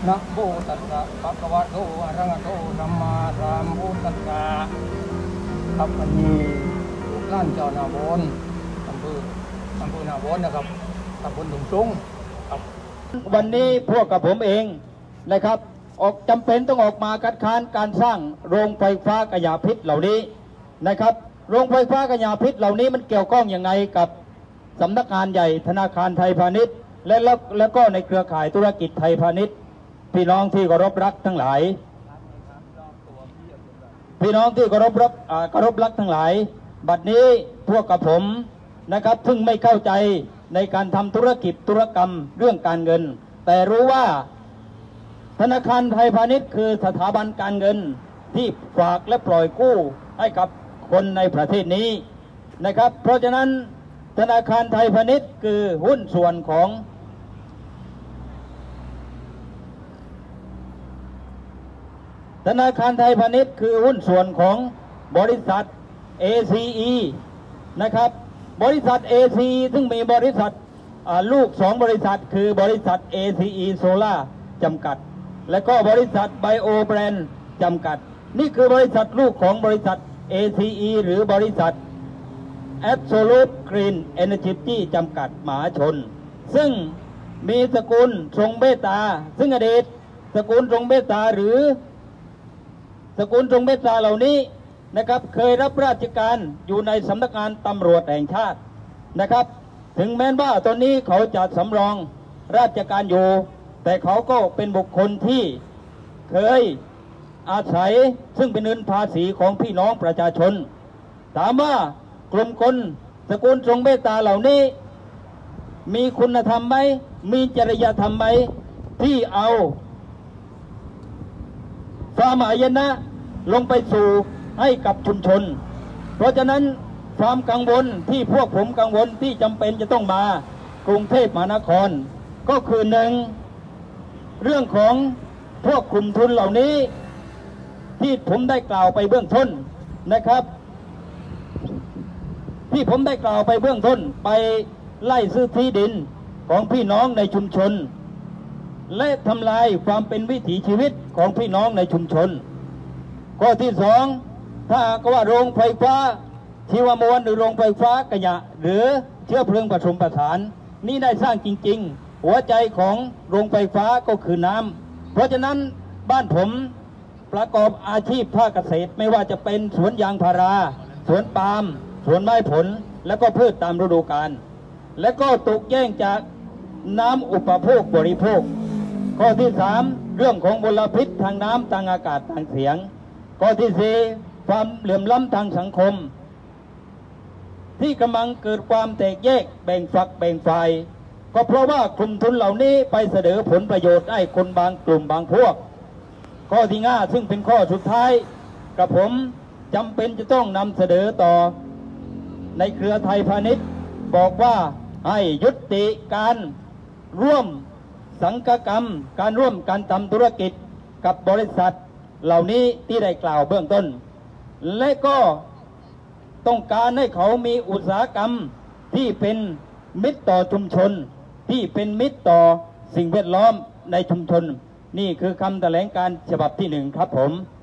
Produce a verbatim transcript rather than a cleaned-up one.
นะโมตัสสะภะคะวะโตอะระหะโตสัมมาสัมพุทธัสสะครับวันนี้ลูกหลานเจ้านาโบนอำเภออำเภอนาโบนนะครับตำบลถุงซุงครับวันนี้พวกกับผมเองนะครับออกจำเป็นต้องออกมาคัดค้านการสร้างโรงไฟฟ้ากระยาพิษเหล่านี้นะครับโรงไฟฟ้ากระยาพิษเหล่านี้มันเกี่ยวข้องอย่างไรกับสำนักงานใหญ่ธนาคารไทยพาณิชย์และแล้วแล้วก็ในเครือข่ายธุรกิจไทยพาณิชย์พี่น้องที่เคารพรักทั้งหลายพี่น้องที่เคารพรักเคารพรักทั้งหลายบัดนี้พวกกับผมนะครับซึ่งไม่เข้าใจในการทำธุรกิจธุรกรรมเรื่องการเงินแต่รู้ว่าธนาคารไทยพาณิชย์คือสถาบันการเงินที่ฝากและปล่อยกู้ให้กับคนในประเทศนี้นะครับเพราะฉะนั้นธนาคารไทยพาณิชย์คือหุ้นส่วนของธนาคารไทยพาณิชย์คือหุ้นส่วนของบริษัท เอ ซี อี นะครับบริษัท เอ ซี อี ซึ่งมีบริษัทลูกสองบริษัทคือบริษัท เอ ซี อี Solar จำกัดและก็บริษัท Bio Brand จำกัดนี่คือบริษัทลูกของบริษัท เอ ซี อี หรือบริษัท Absolute Green Energy จำกัดมหาชนซึ่งมีสกุลทรงเมตตาซึ่งอดีตสกุลทรงเมตตาหรือสกุลทรงเมตตาเหล่านี้นะครับเคยรับราชการอยู่ในสำนักงานตำรวจแห่งชาตินะครับถึงแม้ว่าตอนนี้เขาจะสำรองราชการอยู่แต่เขาก็เป็นบุคคลที่เคยอาศัยซึ่งเป็นเงินภาษีของพี่น้องประชาชนถามว่ากลุ่มคนสกุลทรงเมตตาเหล่านี้มีคุณธรรมไหมมีจริยธรรมไหมที่เอาความหายนะลงไปสู่ให้กับชุมชนเพราะฉะนั้นความกังวลที่พวกผมกังวลที่จำเป็นจะต้องมากรุงเทพมหานครก็คือหนึ่งเรื่องของพวกกลุ่มทุนเหล่านี้ที่ผมได้กล่าวไปเบื้องต้นนะครับที่ผมได้กล่าวไปเบื้องต้นไปไล่ซื้อที่ดินของพี่น้องในชุมชนและทำลายความเป็นวิถีชีวิตของพี่น้องในชุมชนข้อที่สองถ้าก็ว่าโรงไฟฟ้าชีวมวลหรือโรงไฟฟ้ากระยะหรือเชื้อเพลิงผสมผสานนี่ได้สร้างจริงๆหัวใจของโรงไฟฟ้าก็คือน้ำเพราะฉะนั้นบ้านผมประกอบอาชีพภาคเกษตรไม่ว่าจะเป็นสวนยางพาราสวนปาล์มสวนไม้ผลและก็พืชตามฤดูกาลและก็ตกแย่งจากน้ำอุปโภคบริโภคข้อที่สามเรื่องของมลพิษทางน้ำทางอากาศทางเสียงข้อที่สี่ความเหลื่อมล้ำทางสังคมที่กำลังเกิดความแตกแยกแบ่งฝักแบ่งฝ่ายก็เพราะว่ากลุ่มทุนเหล่านี้ไปเสนอผลประโยชน์ให้คนบางกลุ่มบางพวกข้อที่ห้าซึ่งเป็นข้อสุดท้ายกับผมจำเป็นจะต้องนำเสนอต่อในเครือไทยพาณิชย์บอกว่าให้ยุติการร่วมสังฆกรรมการร่วมการทำธุรกิจกับบริษัทเหล่านี้ที่ได้กล่าวเบื้องต้นและก็ต้องการให้เขามีอุตสาหกรรมที่เป็นมิตรต่อชุมชนที่เป็นมิตรต่อสิ่งแวดล้อมในชุมชนนี่คือคำแถลงการฉบับที่หนึ่งครับผม